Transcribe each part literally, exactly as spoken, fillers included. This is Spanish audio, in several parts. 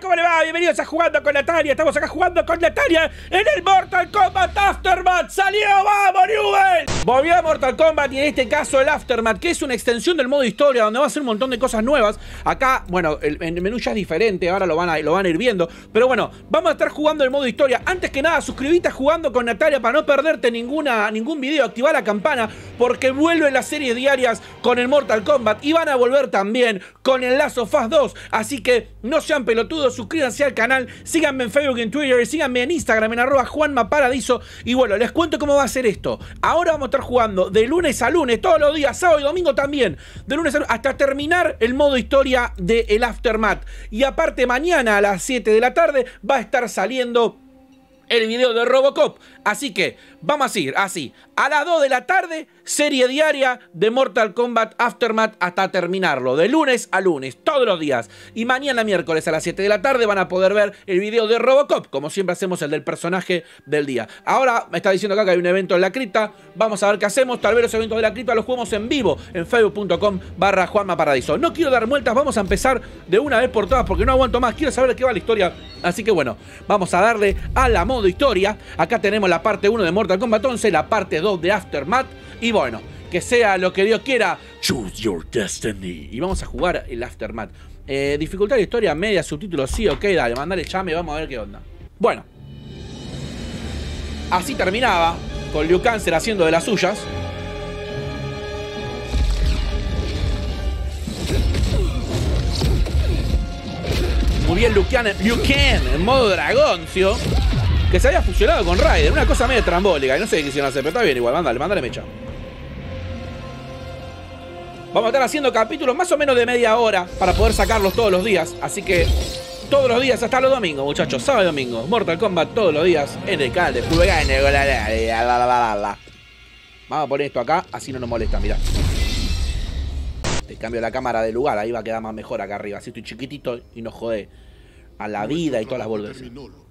¿Cómo le va? Bienvenidos a Jugando con Natalia. Estamos acá jugando con Natalia en el Mortal Kombat Aftermath. ¡Salió! ¡Vamos, Newell! Volvió a Mortal Kombat y en este caso el Aftermath, que es una extensión del modo historia donde va a ser un montón de cosas nuevas. Acá, bueno, el, el menú ya es diferente, ahora lo van, a, lo van a ir viendo. Pero bueno, vamos a estar jugando el modo historia. Antes que nada, suscríbete a Jugando con Natalia para no perderte ninguna, ningún video. Activar la campana porque vuelven las series diarias con el Mortal Kombat y van a volver también con el Last of Us dos. Así que no sean pelotudos, suscríbanse al canal, síganme en Facebook y en Twitter, y síganme en Instagram en arroba Juanma Paradiso. Y bueno, les cuento cómo va a ser esto. Ahora vamos a estar jugando de lunes a lunes, todos los días, sábado y domingo también, de lunes a lunes, hasta terminar el modo historia del Aftermath. Y aparte mañana a las siete de la tarde va a estar saliendo el video de Robocop. Así que vamos a seguir así. A las dos de la tarde, serie diaria de Mortal Kombat Aftermath hasta terminarlo. De lunes a lunes, todos los días. Y mañana miércoles a las siete de la tarde van a poder ver el video de Robocop. Como siempre hacemos el del personaje del día. Ahora me está diciendo acá que hay un evento en la cripta. Vamos a ver qué hacemos. Tal vez los eventos de la cripta los jugamos en vivo en facebook punto com barra Juanma Paradiso. No quiero dar vueltas, vamos a empezar de una vez por todas porque no aguanto más. Quiero saber de qué va la historia. Así que bueno, vamos a darle a la modo historia. Acá tenemos la parte uno de Mortal Kombat once, la parte dos de Aftermath. Y bueno, que sea lo que Dios quiera. Choose your destiny. Y vamos a jugar el Aftermath. Eh, dificultad de historia media, subtítulos sí, ok, dale, mandale chame, vamos a ver qué onda. Bueno, así terminaba, con Liu Kang haciendo de las suyas. Muy bien Liu Kang, Liu Kang en modo dragón, ¿sí? Que se había fusionado con Raiden, una cosa medio trambólica, y no sé qué quisieron hacer, pero está bien igual, mándale, mándale mecha. Vamos a estar haciendo capítulos más o menos de media hora para poder sacarlos todos los días, así que todos los días hasta los domingos, muchachos, sábado y domingo, Mortal Kombat todos los días en el canal de Juegane. Vamos a poner esto acá, así no nos molesta, mirá. Te cambio la cámara de lugar, ahí va a quedar más mejor acá arriba, así estoy chiquitito y no jode a la vida y todas las boludeces.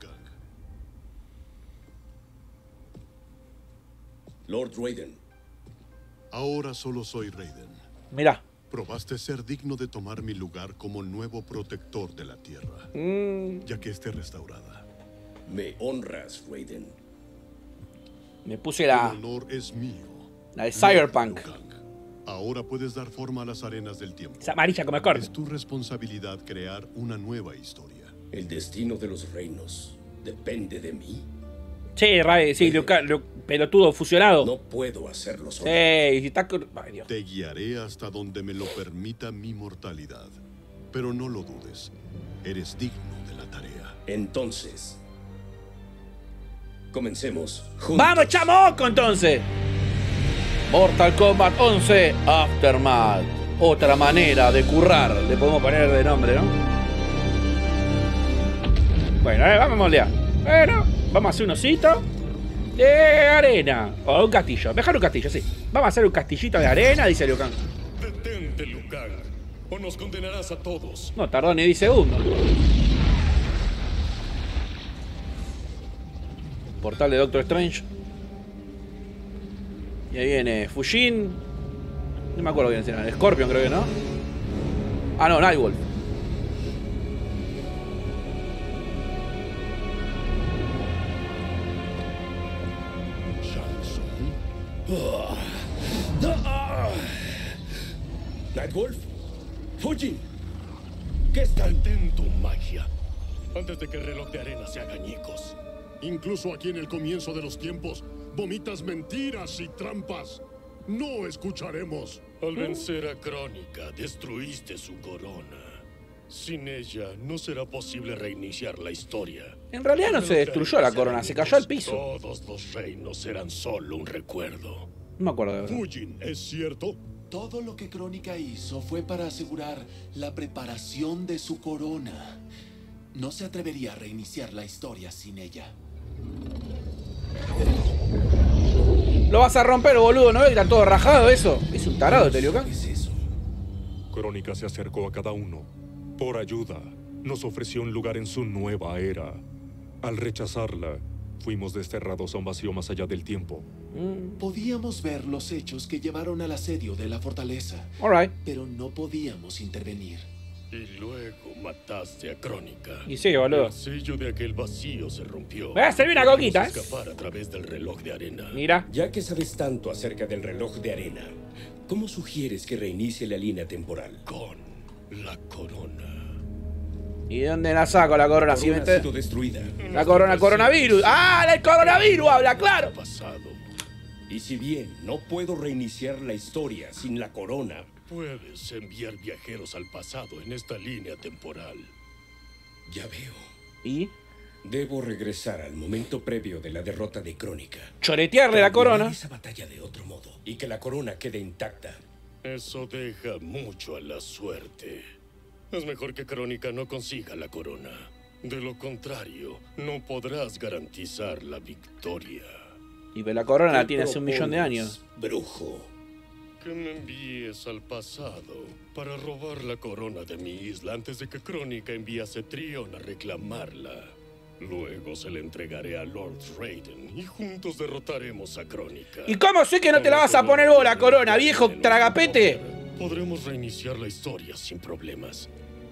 Lord Raiden. Ahora solo soy Raiden. Mirá. Probaste ser digno de tomar mi lugar como el nuevo protector de la Tierra, Mm. ya que esté restaurada. Me honras, Raiden. Me puse la, El honor es mío. la de Cyberpunk. Liu Kang. Ahora puedes dar forma a las arenas del tiempo. Es amarilla como el corte. Es tu responsabilidad crear una nueva historia. El destino de los reinos depende de mí. Sí, Ray, sí, Liu Kang, Liu- pelotudo fusionado. No puedo hacerlo solo. Sí, si está... Ay, Dios. Te guiaré hasta donde me lo permita mi mortalidad. Pero no lo dudes. Eres digno de la tarea. Entonces, comencemos juntos. ¡Vamos, chamoco, entonces! Mortal Kombat once Aftermath. Otra manera de currar. Le podemos poner de nombre, ¿no? Bueno, eh, vamos a moldear. Bueno, vamos a hacer un osito de arena. O un castillo. Mejor un castillo, sí. Vamos a hacer un castillito de arena, dice Liu Kang. Detente, Liu Kang, o nos condenarás a todos. No tardó ni diez segundos. Portal de Doctor Strange. Y ahí viene Fujin. No me acuerdo bien si era Scorpion, creo que no. Ah, no, Nightwolf. Nightwolf, Fujin, ¿qué está? Detén tu magia antes de que el reloj de arena se haga añicos. Incluso aquí en el comienzo de los tiempos, vomitas mentiras y trampas. No escucharemos. Al vencer a Crónica, destruiste su corona. Sin ella, no será posible reiniciar la historia. En realidad no se destruyó la corona, se cayó al piso. Todos los reinos serán solo un recuerdo. No me acuerdo de verdad. Fujin, ¿es cierto? Todo lo que Crónica hizo fue para asegurar la preparación de su corona. No se atrevería a reiniciar la historia sin ella. Lo vas a romper, boludo, ¿no ves que está todo rajado eso? Es un tarado este Liu Kang. ¿Qué es eso? Crónica se acercó a cada uno. Por ayuda, nos ofreció un lugar en su nueva era. Al rechazarla, fuimos desterrados a un vacío más allá del tiempo. Mm. Podíamos ver los hechos que llevaron al asedio de la fortaleza, Alright. pero no podíamos intervenir. Y luego mataste a Crónica. Y sí, boludo. El sello de aquel vacío se rompió. Voy a servir una coquita, ¿eh? Escapar a través del reloj de arena. Mira. Ya que sabes tanto acerca del reloj de arena, ¿cómo sugieres que reinicie la línea temporal? Con la corona. ¿Y de dónde la saco la corona? La Si corona mete... ha sido destruida. La corona, coronavirus. ¡Ah, el coronavirus! Habla claro. Pasado. Y si bien no puedo reiniciar la historia sin la corona, puedes enviar viajeros al pasado en esta línea temporal. Ya veo. ¿Y? Debo regresar al momento previo de la derrota de Crónica. Choretearle la corona. Esa batalla de otro modo y que la corona quede intacta. Eso deja mucho a la suerte. Es mejor que Crónica no consiga la corona. De lo contrario, no podrás garantizar la victoria. Y la corona la tiene hace un millón de años. Brujo. Que me envíes al pasado para robar la corona de mi isla antes de que Crónica envíe a Cetrion a reclamarla. Luego se la entregaré a Lord Raiden y juntos derrotaremos a Crónica. ¿Y cómo sé que no te la vas a poner vos la corona, viejo tragapete? Podremos reiniciar la historia sin problemas.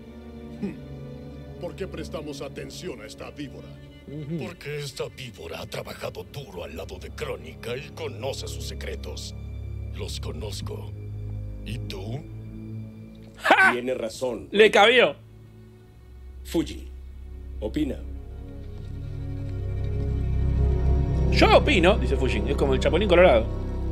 ¿Por qué prestamos atención a esta víbora? Porque esta víbora ha trabajado duro al lado de Crónica y conoce sus secretos. Los conozco. ¿Y tú? ¡Ja! Tiene razón. Le cabió. Fujin, opina. Yo opino, dice Fujin, es como el Chapulín Colorado.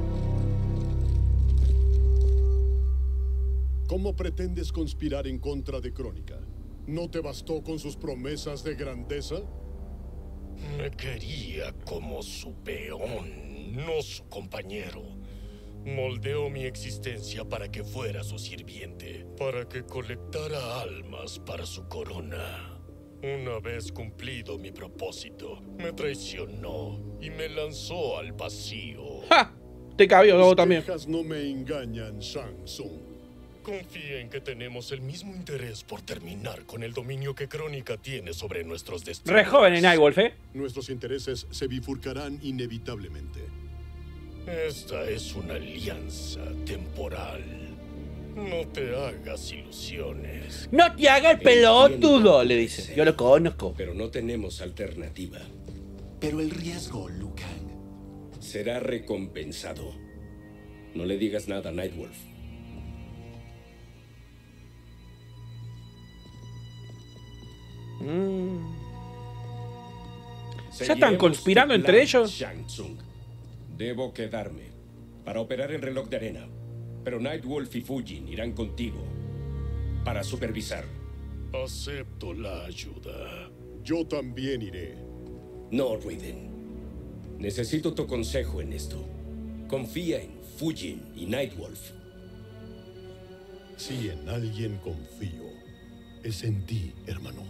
¿Cómo pretendes conspirar en contra de Crónica? ¿No te bastó con sus promesas de grandeza? Me quería como su peón, no su compañero. Moldeó mi existencia para que fuera su sirviente, para que colectara almas para su corona. Una vez cumplido mi propósito, me traicionó y me lanzó al vacío. ¡Ja! Te cabió vos también. Tus quejas no me engañan, Shang Tsung. Confía en que tenemos el mismo interés por terminar con el dominio que Crónica tiene sobre nuestros destinos. Re joven en Nightwolf, ¿eh? Nuestros intereses se bifurcarán inevitablemente. Esta es una alianza temporal. No te hagas ilusiones. No te hagas el pelotudo, le dice. Yo lo conozco. Pero no tenemos alternativa. Pero el riesgo, Liu Kang. Será recompensado. No le digas nada a Nightwolf. Mm. ¿Ya están conspirando entre ellos? Shang Tsung. Debo quedarme para operar el reloj de arena. Pero Nightwolf y Fujin irán contigo para supervisar. Acepto la ayuda. Yo también iré. No, Raiden. Necesito tu consejo en esto. Confía en Fujin y Nightwolf. Si en alguien confío, es en ti, hermano.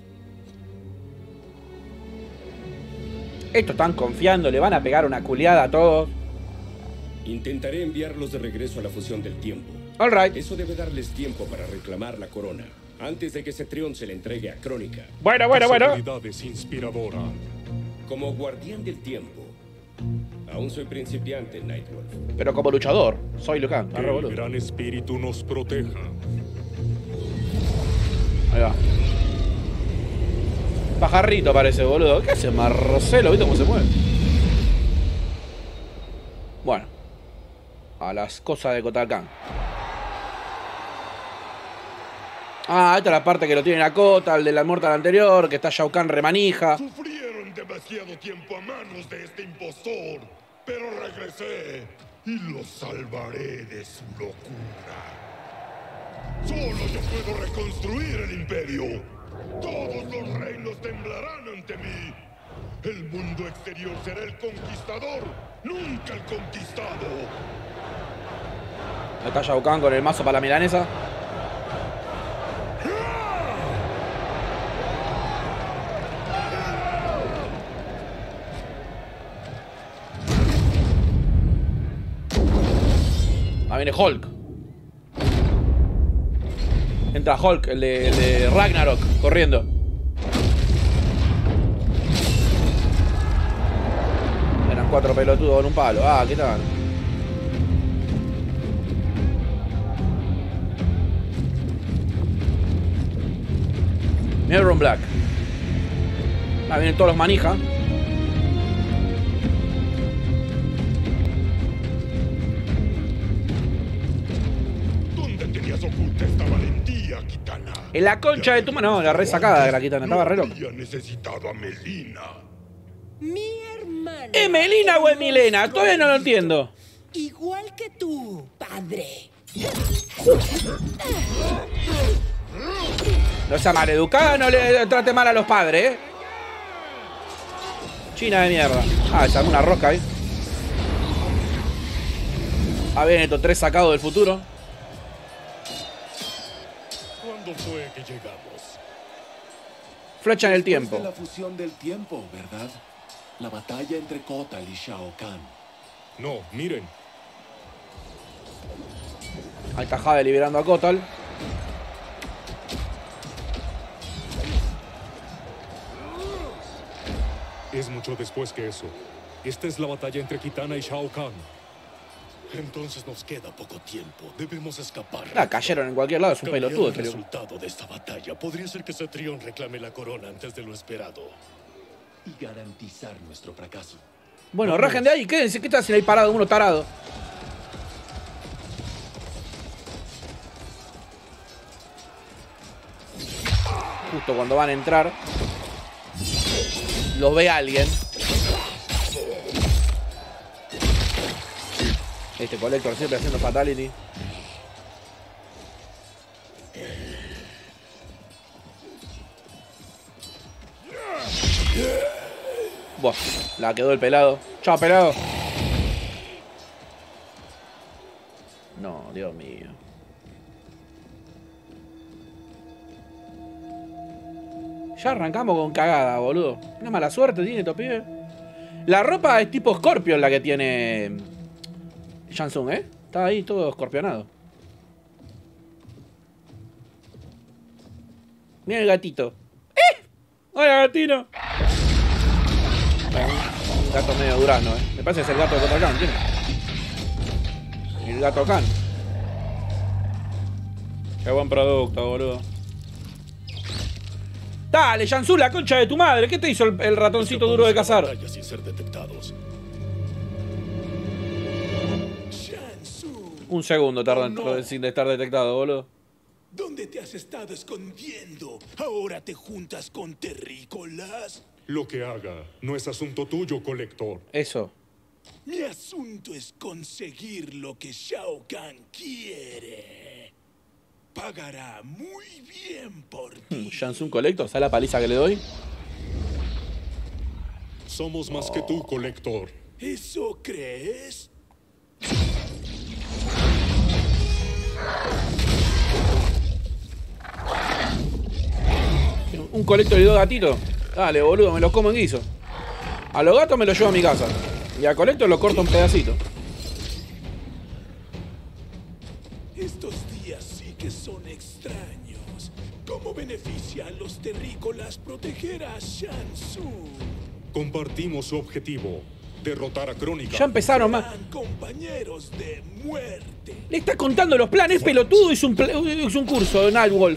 Estos están confiando, le van a pegar una culiada a todos. Intentaré enviarlos de regreso a la fusión del tiempo. All right. Eso debe darles tiempo para reclamar la corona, antes de que Cetrion se le entregue a Crónica. Bueno, bueno, bueno. Seguridad es inspiradora. Como guardián del tiempo, aún soy principiante en Nightwolf. Pero como luchador, soy Liu Kang. Que el gran espíritu nos proteja. Ahí va. Pajarrito parece, boludo. ¿Qué hace Marcelo? ¿Viste cómo se mueve? Bueno. A las cosas de Kotal Kahn. Ah, esta es la parte que lo tiene a Kota, el de la Mortal anterior, que está Shao Kahn remanija. Sufrieron demasiado tiempo a manos de este impostor, pero regresé y los salvaré de su locura. Solo yo puedo reconstruir el imperio. Todos los reinos temblarán ante mí. El mundo exterior será el conquistador, nunca el conquistado. Ahí está Shao Kahn con el mazo para la milanesa. Ahí viene Hulk. Entra Hulk, el de, el de Ragnarok, corriendo. Eran cuatro pelotudos con un palo. Ah, ¿qué tal? Mirror Black. Ahí vienen todos los manijas. ¿Dónde tenías oculta esta valentía, Kitana? En la concha de tu mano. No, la resacada de la Kitana. Estaba re loca. No había necesitado a Melina. Mi hermana. ¿Es Melina o es Milena? Todavía no lo entiendo. Igual que tú, padre. No sea maleducada, no le trate mal a los padres, ¿eh? China de mierda. Ah, se armó una rosca ahí. Ah, bien, estos tres sacados del futuro. ¿Cuándo fue que llegamos? Flecha en el Después tiempo. de la fusión del tiempo, ¿verdad? La batalla entre Kotal y Shao Kahn. No, miren. Ahí está Jade liberando a Kotal. Es mucho después que eso. Esta es la batalla entre Kitana y Shao Kahn. Entonces nos queda poco tiempo. Debemos escapar. La cayeron en cualquier lado, es un Cambiar pelotudo. el Este loco. resultado de esta batalla podría ser que Cetrión reclame la corona antes de lo esperado. Y garantizar nuestro fracaso. Bueno, rajen de ahí, quédense. ¿Qué estás ahí parado? Uno tarado. Justo cuando van a entrar, los ve alguien. Este Collector siempre haciendo fatality. Buah, la quedó el pelado. Chao, pelado. No, Dios mío. Ya arrancamos con cagada, boludo. Una mala suerte tiene estos pibes. La ropa es tipo Scorpion la que tiene Shang Tsung, ¿eh? Está ahí todo escorpionado. Mira el gatito. ¡Eh! ¡Hola, gatino! Bueno, un gato medio durazno, ¿eh? Me parece que es el gato de Kotal Kahn, ¿tiene? El gato Kahn. Qué buen producto, boludo. Dale, Shang Tsung, la concha de tu madre. ¿Qué te hizo el, el ratoncito duro de cazar? Batalla sin ser detectados. Shansu, Un segundo tarda Oh, en- no. sin estar detectado, boludo. ¿dónde te has estado escondiendo? ¿Ahora te juntas con terrícolas? Lo que haga no es asunto tuyo, Colector. Eso. Mi asunto es conseguir lo que Shao Kahn quiere. Pagará muy bien por ti. Shang Tsung Collector, ¿sabes la paliza que le doy? Somos más que tú, Colector. ¿Eso crees? Un Collector y dos gatitos. Dale, boludo, me los como en guiso. A los gatos me los llevo a mi casa. Y a Collector lo corto en pedacitos. Estos días sí que son extraños. ¿Cómo beneficia a los terrícolas proteger a Shansu? Compartimos su objetivo. Derrotar a Crónica. Ya empezaron más. Serán compañeros de muerte. Le está contando los planes, pelotudo. Hizo un, pla- hizo un curso de Nightwolf.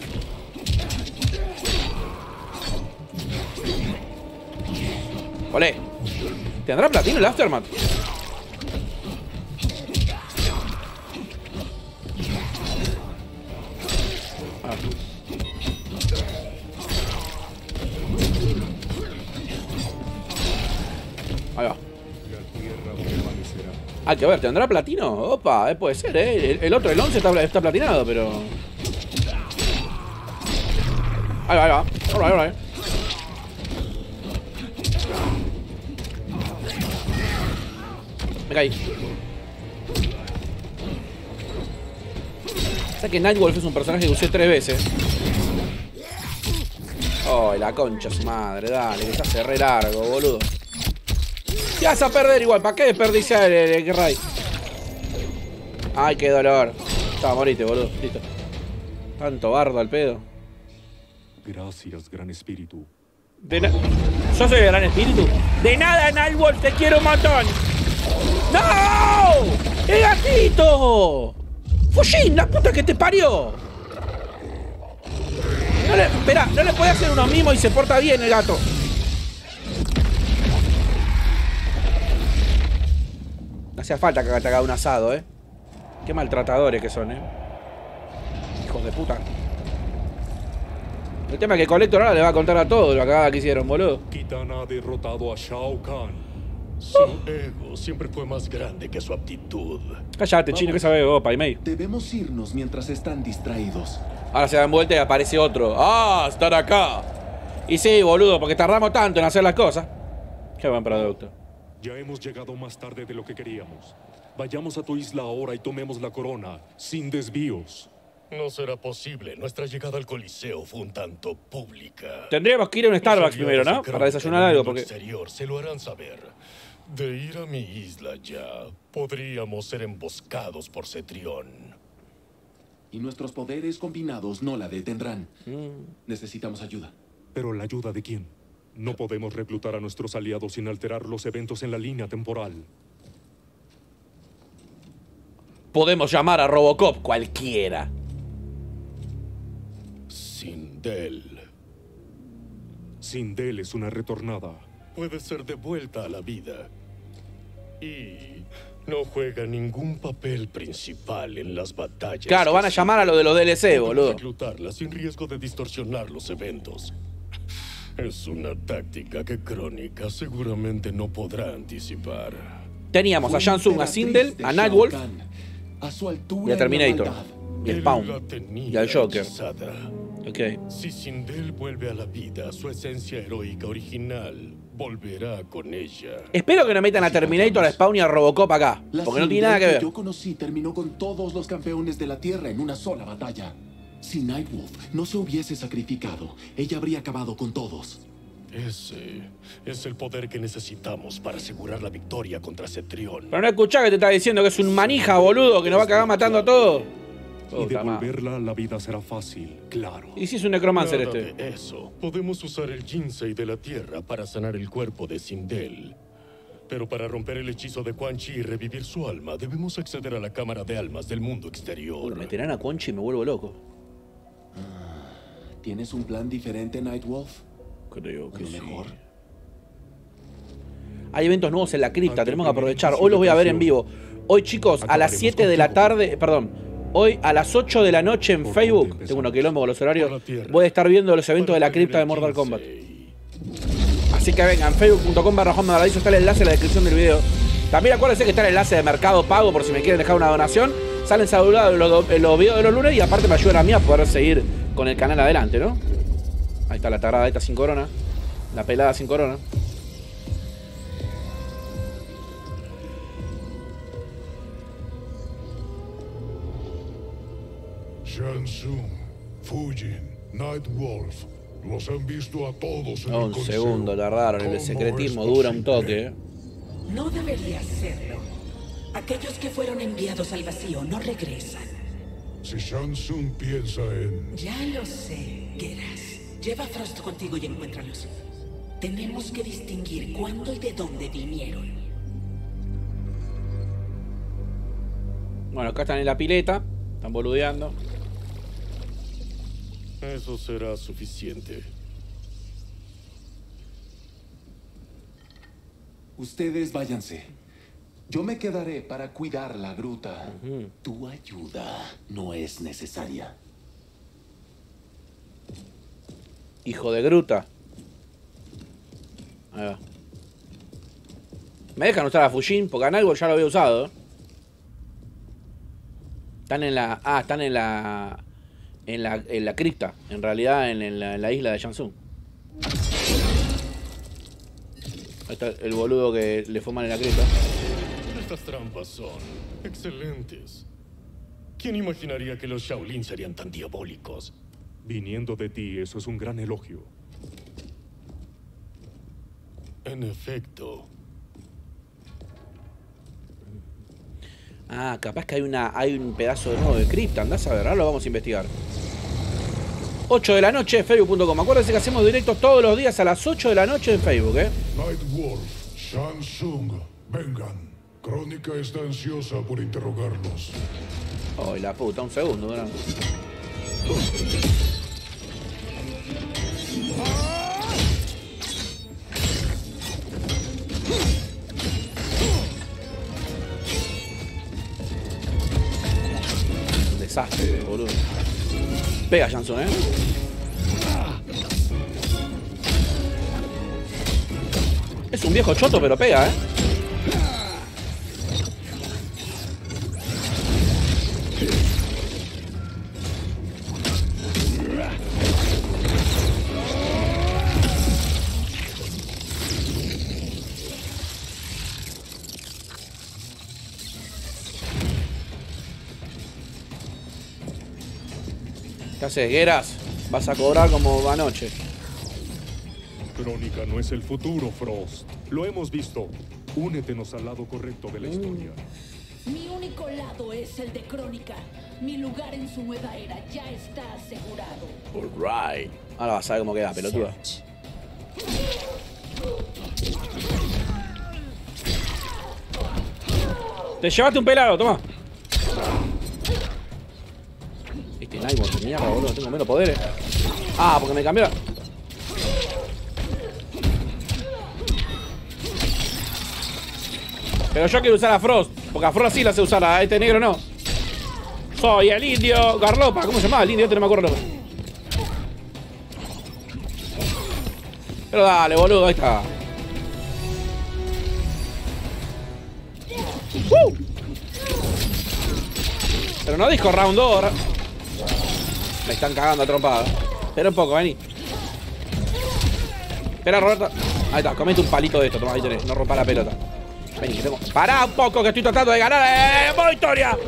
Olé. ¿Tendrá platino el Aftermath? Ah. Ahí va. Hay que ver, ¿tendrá platino? Opa, eh, puede ser, ¿eh? El, el otro, el once, está, está platinado, pero... Ahí va, ahí va. Ahí va, ahí va. Me caí. O sea que Nightwolf es un personaje que usé tres veces. Oh, la concha su madre, dale, que se hace re largo, boludo. Ya vas a perder igual, ¿para qué desperdiciar el, el, el Ray? Ay, qué dolor. Estaba, morite, boludo, listo. Tanto bardo al pedo. Gracias, Gran Espíritu. De na- Yo soy el gran espíritu. De nada, Nightwolf, te quiero un montón. ¡No! ¡El gatito! ¡Fujin, la puta que te parió! No le, espera, no le puede hacer unos mimos y se porta bien el gato. No hacía falta que te haga un asado, eh. Qué maltratadores que son, eh. Hijos de puta. El tema es que Collector ahora le va a contar a todos lo que que hicieron, boludo. Kitana ha derrotado a Shao Kahn. Su ego siempre fue más grande que su aptitud. Cállate, chino, que sabes vos, Paimei. Debemos irnos mientras están distraídos. Ahora se dan vuelta y aparece otro. ¡Ah! ¡Están acá! Y sí, boludo, porque tardamos tanto en hacer las cosas. Qué buen producto. Ya hemos llegado más tarde de lo que queríamos. Vayamos a tu isla ahora y tomemos la corona, sin desvíos. No será posible. Nuestra llegada al Coliseo fue un tanto pública. Tendríamos que ir a un Starbucks primero, ¿no? Para desayunar algo, porque... exterior se lo harán saber. De ir a mi isla ya, podríamos ser emboscados por Cetrión. Y nuestros poderes combinados no la detendrán. Mm. Necesitamos ayuda. ¿Pero la ayuda de quién? No podemos reclutar a nuestros aliados sin alterar los eventos en la línea temporal. Podemos llamar a Robocop cualquiera. Sindel. Sindel es una retornada. Puede ser devuelta a la vida. Y no juega ningún papel principal en las batallas. Claro, van a llamar a lo de los D L C, boludo. Reclutarla sin riesgo de distorsionar los eventos. Es una táctica que Crónica seguramente no podrá anticipar. Teníamos a Shang a Sindel, a Nightwolf a su altura y a Terminator. Y el Spawn. Y al Joker. Hechizada. Ok. Si Sindel vuelve a la vida, su esencia heroica original volverá con ella. Espero que no metan a Terminator, a Spawn y a Robocop acá. La porque no tiene Sindel nada que ver. Que yo conocí terminó con todos los campeones de la Tierra en una sola batalla. Si Nightwolf no se hubiese sacrificado, ella habría acabado con todos. Ese es el poder que necesitamos para asegurar la victoria contra Cetrión. Pero no escuchás que te está diciendo que es un manija, boludo, que nos va a cagar matando a todos. Y devolverla a la vida será fácil, claro. ¿Y si es un necromancer Nada este? de eso. Podemos usar el Jinsei de la Tierra para sanar el cuerpo de Sindel. Pero para romper el hechizo de Quan Chi y revivir su alma, debemos acceder a la cámara de almas del mundo exterior. Me meterán a Quan Chi y me vuelvo loco. ¿Tienes un plan diferente, Nightwolf? Creo que sí. Mejor. Hay eventos nuevos en la cripta, tenemos que aprovechar. Hoy los voy a ver en vivo. Hoy, chicos, a las siete de la tarde, perdón, hoy a las ocho de la noche en Facebook, tengo unos quilombos con los horarios, voy a estar viendo los eventos de la cripta de Mortal Kombat. Así que vengan, facebook punto com barra Juan Magaladizo, está el enlace en la descripción del video. También acuérdense que está el enlace de Mercado Pago por si me quieren dejar una donación. Salen saludados los, los videos de los lunes y aparte me ayudan a mí a poder seguir con el canal adelante, ¿no? Ahí está la tarada esta sin corona. La pelada sin corona. Shang Tsung, Fujin, Nightwolf. Los han visto a todos en el Un Coliseo. segundo tardaron. El ¿Cómo secretismo es dura un posible? toque, ¿eh? No debería hacerlo. Aquellos que fueron enviados al vacío no regresan. Si Shang Tsung piensa en... Ya lo sé, Geras. Lleva a Frost contigo y encuéntralos. Tenemos que distinguir cuándo y de dónde vinieron. Bueno, acá están en la pileta. Están boludeando. Eso será suficiente. Ustedes váyanse. Yo me quedaré para cuidar la gruta. Uh-huh. Tu ayuda no es necesaria. Hijo de gruta. Ahí va. ¿Me dejan usar a Fujin? Porque a Nightwolf ya lo había usado. Están en la... Ah, están en la... En la, en la cripta. En realidad en, en, la, en la isla de Shang Tsung. Ahí está el boludo que le fuman en la cripta. Estas trampas son excelentes. ¿Quién imaginaría que los Shaolin serían tan diabólicos? Viniendo de ti, eso es un gran elogio. En efecto. Ah, capaz que hay una hay un pedazo de nuevo de cripta. Andás a ver, ahora lo vamos a investigar. ocho de la noche, facebook punto com. Acuérdense que hacemos directos todos los días a las ocho de la noche en Facebook, ¿eh? Nightwolf, Shang Tsung, vengan. Crónica está ansiosa por interrogarlos. Ay, la puta, un segundo, ¿no? desastre, boludo. Pega Jansson, eh. Es un viejo choto, pero pega, eh. ¿Qué haces, Geras? Vas a cobrar como anoche. Crónica no es el futuro, Frost. Lo hemos visto. Únetenos al lado correcto de la historia. Mi único lado es el de Crónica. Mi lugar en su nueva era ya está asegurado. Alright. Ahora vas a ver cómo queda, pelotuda. Te llevaste un pelado, toma. Este Nightmare de mierda, boludo. Tengo menos poderes. Ah, porque me cambió. Pero yo quiero usar a Frost. Porque a Frost sí la sé usar, a este negro no. Soy el indio Garlopa. ¿Cómo se llamaba el indio? Este no me acuerdo. Pero dale, boludo, ahí está. ¡Uh! Pero no dijo round dos. Me están cagando a trompada. Espera un poco, vení. Espera, Roberto. Ahí está, comete un palito de esto. Toma, ahí tenés. No rompa la pelota. Vení, que tengo. Pará un poco, que estoy tratando de ganar. ¡Eh! ¡Modo historia!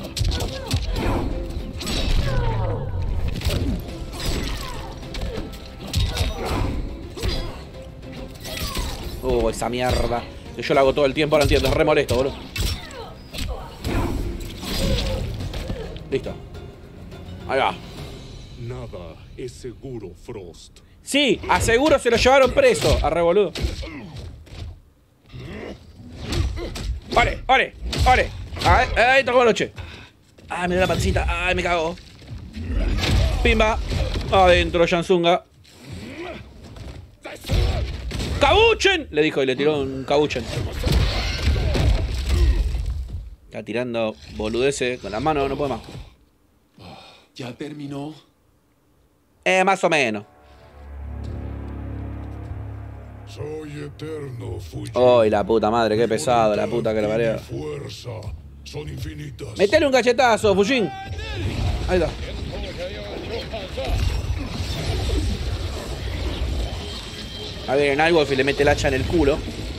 Uh, esa mierda. Que yo la hago todo el tiempo, ahora entiendo. Es re molesto, boludo. Listo. Ahí va. Nada es seguro, Frost. Sí, aseguro se lo llevaron preso. Arre, boludo. ¡Ore, ore, ore! ¡Ay, ay, tocó noche! ¡Ay, me da la pancita! ¡Ay, me cago! ¡Pimba! Adentro, Jansunga. ¡Kabuchen! Le dijo y le tiró un Kabuchen. Está tirando boludeces con las manos, no puede más. ¿Ya terminó? Eh, más o menos. Soy eterno, Fujin. ¡Ay, la puta madre! ¡Qué pesado! La puta que lo parió. Fuerza son infinitas. ¡Metele un cachetazo, Fujin! Ahí está. A ver, en Nightwolf y le mete el hacha en el culo.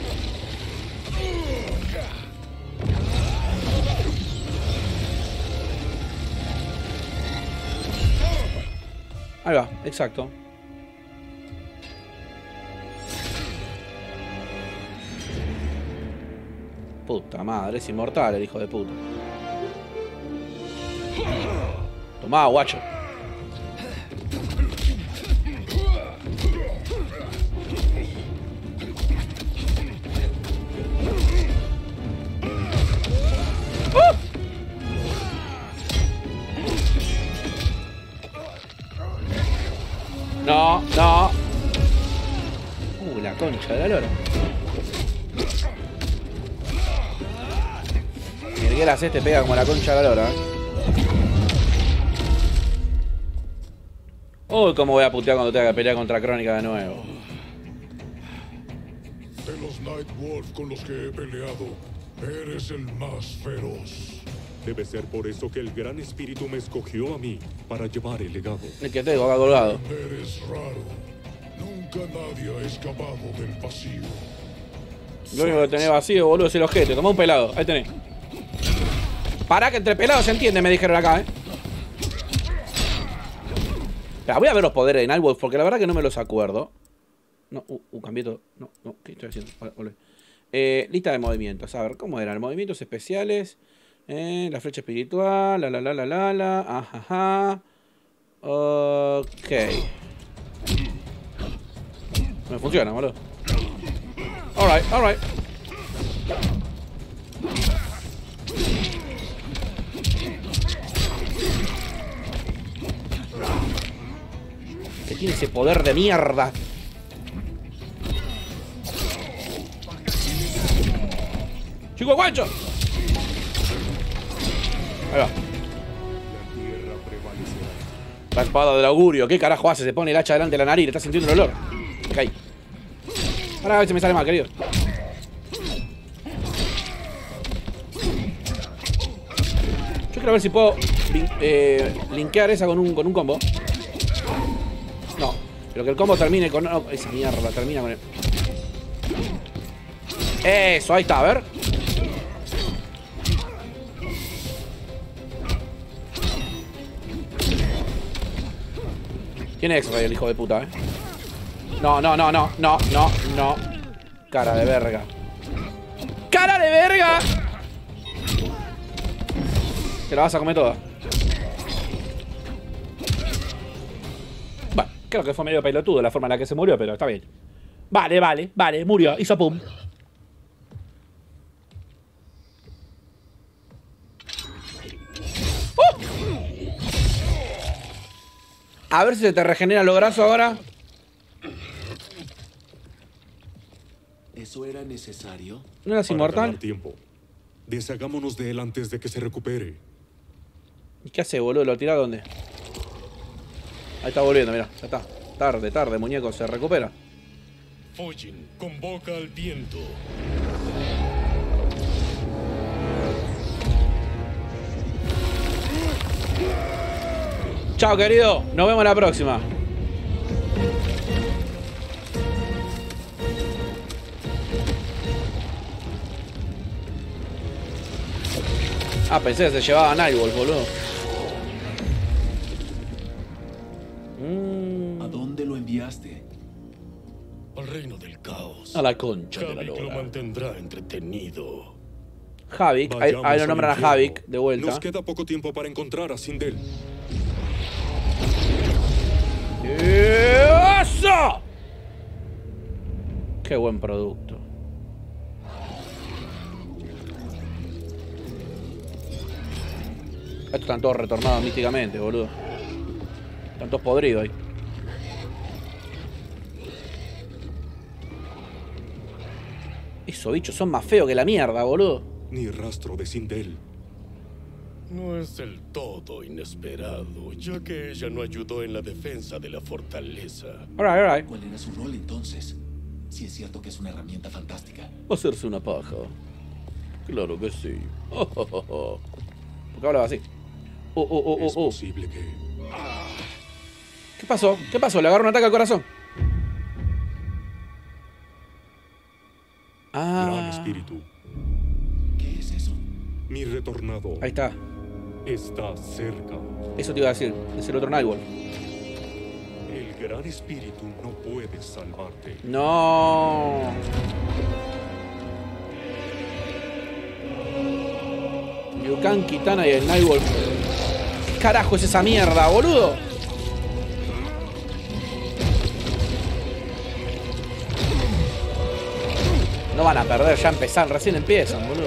Ahí va, exacto. Puta madre, es inmortal el hijo de puta. Tomá, guacho. ¡Uh! No, no. Uh, la concha de la lora. El que la haces te pega como la concha de la lora. Uy, cómo voy a putear cuando tenga que pelear contra Crónica de nuevo. De los Nightwolf con los que he peleado, eres el más feroz. Debe ser por eso que el gran espíritu me escogió a mí para llevar el legado. El que tengo acá colgado. Eres raro. Nunca nadie ha escapado del vacío. Lo único que tenés vacío, boludo, es el ojete. Tomá un pelado, ahí tenés. Pará que entre pelados se entiende, me dijeron acá, eh. Pero voy a ver los poderes de Nightwolf porque la verdad que no me los acuerdo. No, uh, uh cambié todo. No, no, ¿qué estoy haciendo? Vale, vale. Eh, lista de movimientos. A ver, ¿cómo eran? Movimientos especiales. Eh, la flecha espiritual. La, la, la, la, la, la. Ajá, ajá. Ok. No me funciona, boludo. Alright, alright. Que tiene ese poder de mierda. ¡Chico guacho! Ahí va. La La espada del augurio. ¿Qué carajo hace? Se pone el hacha delante de la nariz. ¿Está sintiendo el olor? Ok. Ahora a ver si me sale mal, querido. Yo quiero ver si puedo eh, linkear esa con un, con un combo. No. Pero que el combo termine con... No, esa mierda, termina con el... Eso, ahí está, a ver. Tiene X-Ray el hijo de puta, eh. No, no, no, no, no, no, no. Cara de verga. ¡Cara de verga! Te la vas a comer toda. Bueno, creo que fue medio pelotudo la forma en la que se murió, pero está bien. Vale, vale, vale, murió, hizo pum. A ver si se te regenera los brazos ahora. ¿Eso era necesario? ¿No eras Para inmortal? ganar tiempo. Deshagámonos de él antes de que se recupere. ¿Y qué hace, boludo? ¿Lo tira dónde? Ahí está volviendo, mira. Ya está. Tarde, tarde, muñeco. Se recupera. Fujin convoca al viento. Chao, querido. Nos vemos la próxima. Ah, pensé que se llevaba a Nightwolf, boludo. Mm. ¿A dónde lo enviaste? Al reino del caos. A la concha de la Havik lo lora. mantendrá entretenido. Havik, ahí, Vayamos ahí lo al nombran a infierno. Havik de vuelta. Nos queda poco tiempo para encontrar a Sindel. ¡Eso! Qué buen producto. Estos están todos retornados místicamente, boludo. Están todos podridos ahí. Esos bichos son más feos que la mierda, boludo. Ni rastro de Sindel. No es del todo inesperado, ya que ella no ayudó en la defensa de la fortaleza. Alright, alright. ¿Cuál era su rol entonces? Si es cierto que es una herramienta fantástica. Hacerse una paja. Claro que sí. Oh, oh, oh, oh. ¿Por qué hablaba así? Oh, oh, oh, Es oh, oh. posible que... ¿Qué pasó? ¿Qué pasó? Le agarró un ataque al corazón. Gran Ah. espíritu. ¿Qué es eso? Mi retornado Ahí está. está cerca. Eso te iba a decir. Es el otro Nightwolf. El gran espíritu no puede salvarte. No. Yukan, Kitana y el Nightwolf. ¿Qué carajo es esa mierda, boludo? No van a perder, ya empezaron, recién empiezan, boludo.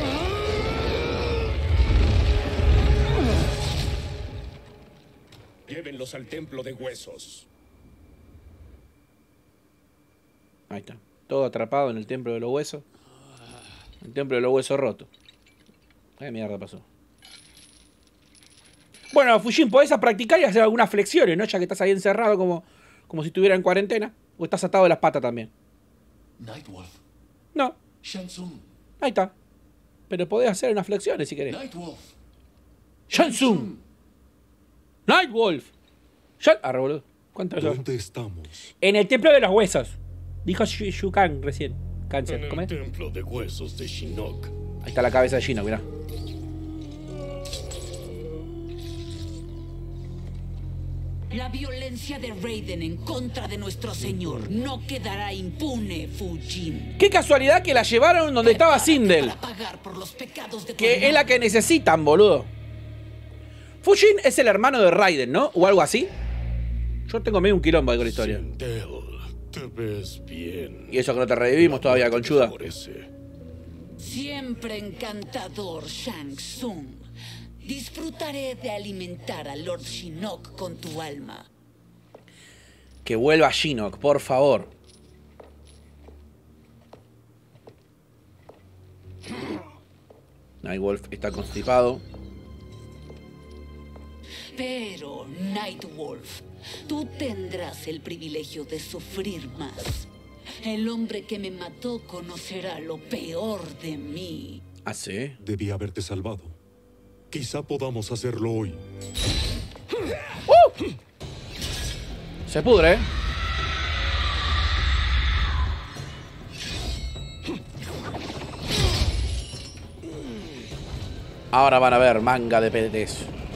Llévenlos al templo de huesos. Ahí está. Todo atrapado en el templo de los huesos. El templo de los huesos roto. ¿Qué mierda pasó? Bueno, Fujin, podés a practicar y hacer algunas flexiones, ¿no? Ya que estás ahí encerrado como, como si estuviera en cuarentena. O estás atado de las patas también. Nightwolf. No, Shang Tsung. ahí está. Pero podés hacer unas flexiones si querés. Nightwolf. Shang Tsung. Nightwolf. Shang... Arre, boludo. ¿Cuánto es? ¿Dónde estamos? En el templo de los huesos. Dijo Sh- Shukan recién. Cáncer. En el ¿Cómo es? templo de huesos de Shinnok. Ahí está la cabeza de Shinnok, mirá. La violencia de Raiden en contra de nuestro señor no quedará impune, Fujin. Qué casualidad que la llevaron donde estaba Sindel. Para pagar por los pecados de tu Que es la hermano. que necesitan, boludo. Fujin es el hermano de Raiden, ¿no? O algo así. Yo tengo medio un quilombo ahí con la historia. Sindel, te ves bien. Y eso que no te revivimos todavía, conchuda. Favorece. Siempre encantador, Shang Tsung. Disfrutaré de alimentar a Lord Shinnok con tu alma. Que vuelva Shinnok, por favor. Nightwolf está constipado. Pero, Nightwolf, tú tendrás el privilegio de sufrir más. El hombre que me mató conocerá lo peor de mí. ¿Ah, sí? Debí haberte salvado. Quizá podamos hacerlo hoy. ¡Uh! Se pudre, ¿eh? Ahora van a ver manga de P D Ts.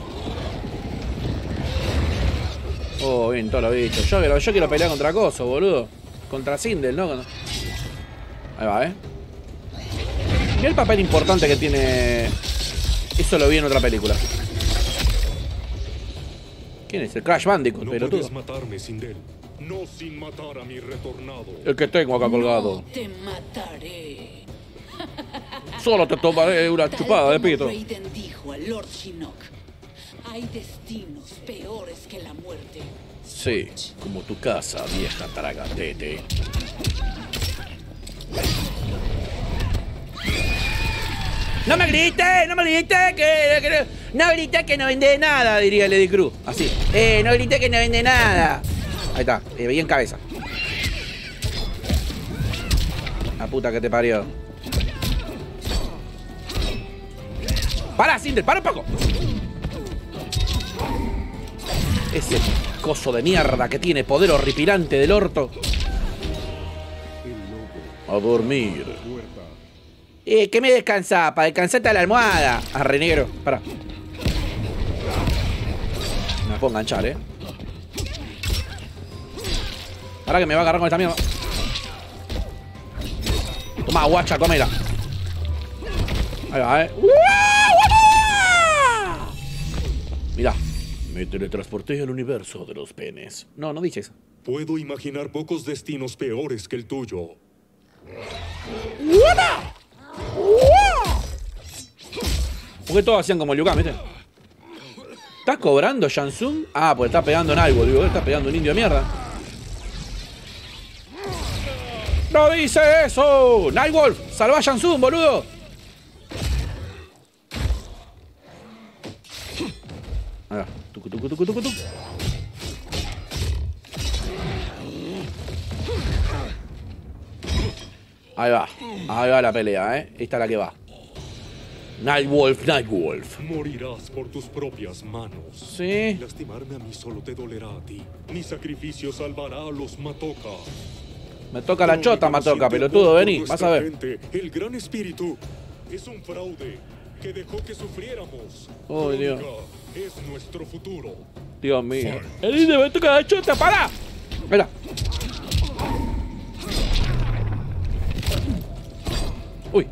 Oh, bien, todo lo visto. Yo quiero, yo quiero pelear contra Coso, boludo. Contra Sindel, ¿no? Ahí va, ¿eh? Mirá el papel importante que tiene. Eso lo vi en otra película. ¿Quién es? El Crash Bandicoot, No pero puedes tú. matarme, Sindel. No sin matar a mi retornado. El que tengo acá colgado. No te mataré. Solo te tomaré una Tal chupada de como pito. Raiden dijo a Lord Shinnok, hay destinos peores que la muerte. Sí, como tu casa, vieja tragatete. No me grites, no me grites, que, que no grites que no vende nada, diría Lady Cruz. Así, eh, no grites que no vende nada. Ahí está, eh, bien cabeza. La puta que te parió. ¡Para, Sindel! ¡Para un poco! Ese coso de mierda que tiene poder horripilante del orto. A dormir. Eh, ¿qué me descansa? Para descansarte a la almohada. Arre, negro. Pará. Me puedo enganchar, eh. Ahora que me va a agarrar con esta mierda. Toma, guacha, comela. Ahí va, eh. Mirá, me teletransporté al universo de los penes. No, no dice eso. Puedo imaginar pocos destinos peores que el tuyo. Porque todos hacían como Liu Kang, ¿viste? ¿Estás cobrando Shang Tsung? Ah, pues está pegando en algo, digo, está pegando un indio de mierda. ¡No dice eso! ¡Nightwolf! ¡Salva a Shang Tsung, boludo! Ahí va. Tucu, tucu, tucu, tucu, tucu. Ahí va. Ahí va la pelea, ¿eh? Esta es la que va. Nightwolf, Nightwolf. Morirás por tus propias manos. Sí. Lastimarme a mí solo te dolerá a ti. Mi sacrificio salvará a los Matoka. Me toca la chota, Matoka, pelotudo, vení, vas a ver. Gente, el gran espíritu es un fraude que dejó que sufriéramos. Oh, Dios. Verónica es nuestro futuro. Dios mío. El indio me toca la chota, ¡para! Mira. Uy.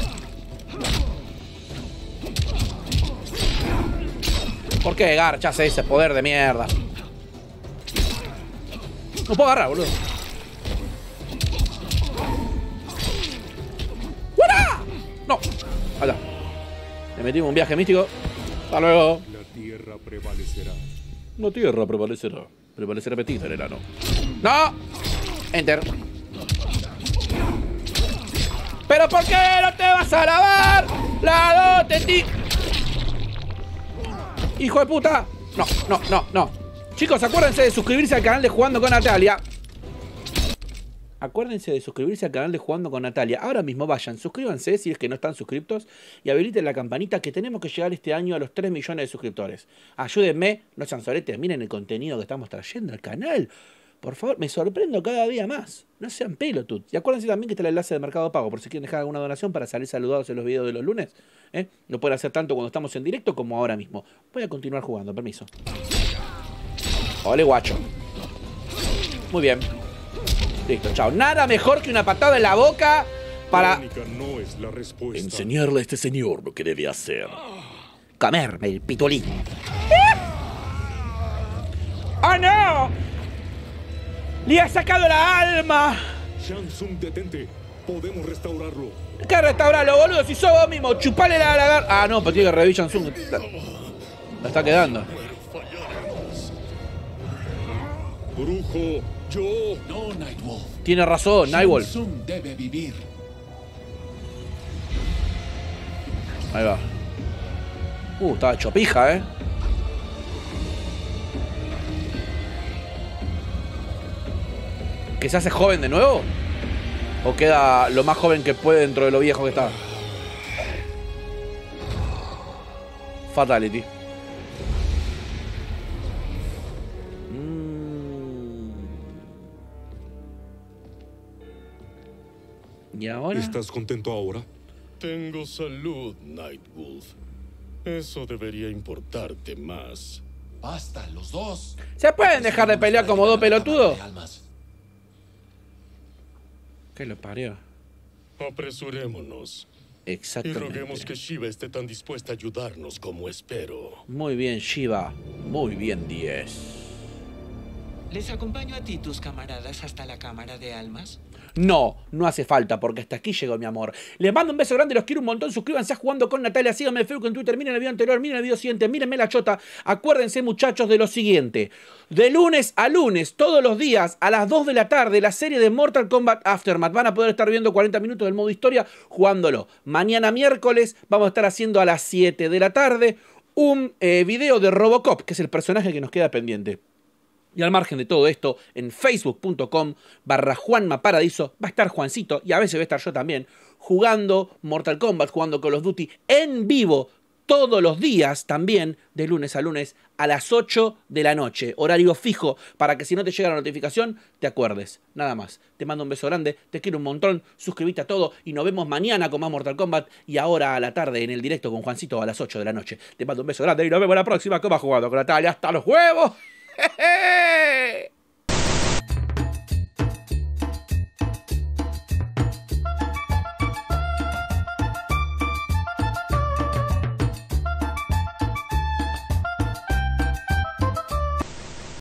¿Por qué garchas ese poder de mierda? No puedo agarrar, boludo. ¡Fuera! No. Allá. Le metimos un viaje místico. Hasta luego. La tierra prevalecerá. La tierra prevalecerá. Prevalecerá Petita, el enano. ¡No! Enter. ¿Pero por qué no te vas a lavar? ¡La dote, ti! ¡Hijo de puta! No, no, no, no. Chicos, acuérdense de suscribirse al canal de Jugando con Natalia. Acuérdense de suscribirse al canal de Jugando con Natalia. Ahora mismo vayan, suscríbanse si es que no están suscriptos y habiliten la campanita que tenemos que llegar este año a los tres millones de suscriptores. Ayúdenme, no sean soretes, miren el contenido que estamos trayendo al canal. Por favor, me sorprendo cada día más. No sean pelotudos. Y acuérdense también que está el enlace de Mercado Pago por si quieren dejar alguna donación para salir saludados en los videos de los lunes. ¿eh? Lo pueden hacer tanto cuando estamos en directo como ahora mismo. Voy a continuar jugando, permiso. Ole, guacho. Muy bien. Listo, chao. Nada mejor que una patada en la boca para Verónica no es la respuesta. enseñarle a este señor lo que debe hacer. Comerme el pitolín. ¡Oh, no! ¡Le ha sacado la alma! Shang Tsung, detente. Podemos restaurarlo. ¿Qué restaurarlo, boludo? Si sos vos mismo, chupale la lagar... Ah, no, pero tiene que revivir Shang Tsung. La, la está quedando. Brujo, yo... No, Nightwolf. Tiene razón, Nightwolf. Shang Tsung debe vivir. Ahí va. Uh, estaba hecho pija, eh. ¿Que se hace joven de nuevo? ¿O queda lo más joven que puede dentro de lo viejo que está? Fatality. Mm. ¿Y ahora? ¿Estás contento ahora? Tengo salud, Nightwolf. Eso debería importarte más. Basta, los dos. ¿Se pueden dejar de pelear como dos pelotudos? ¿Qué lo parió? Apresurémonos. Y Exactamente. roguemos que Shiva esté tan dispuesta a ayudarnos como espero. Muy bien, Shiva. Muy bien, diez. ¿Les acompaño a ti, tus camaradas, hasta la cámara de almas? No, no hace falta, porque hasta aquí llegó mi amor. Les mando un beso grande, los quiero un montón. Suscríbanse a Jugando con Natalia, síganme en Facebook, en Twitter, miren el video anterior, miren el video siguiente, mírenme la chota. Acuérdense, muchachos, de lo siguiente. De lunes a lunes, todos los días, a las dos de la tarde, la serie de Mortal Kombat Aftermath. Van a poder estar viendo cuarenta minutos del modo historia jugándolo. Mañana miércoles vamos a estar haciendo a las siete de la tarde un eh, video de Robocop, que es el personaje que nos queda pendiente. Y al margen de todo esto, en facebook.com barra Juanma Paradiso va a estar Juancito, y a veces va a estar yo también, jugando Mortal Kombat, jugando Call of Duty en vivo todos los días también, de lunes a lunes, a las ocho de la noche. Horario fijo, para que si no te llega la notificación, te acuerdes. Nada más. Te mando un beso grande, te quiero un montón, suscríbete a todo y nos vemos mañana con más Mortal Kombat y ahora a la tarde en el directo con Juancito a las ocho de la noche. Te mando un beso grande y nos vemos la próxima con más Jugando con Natalia. ¡Hasta los huevos!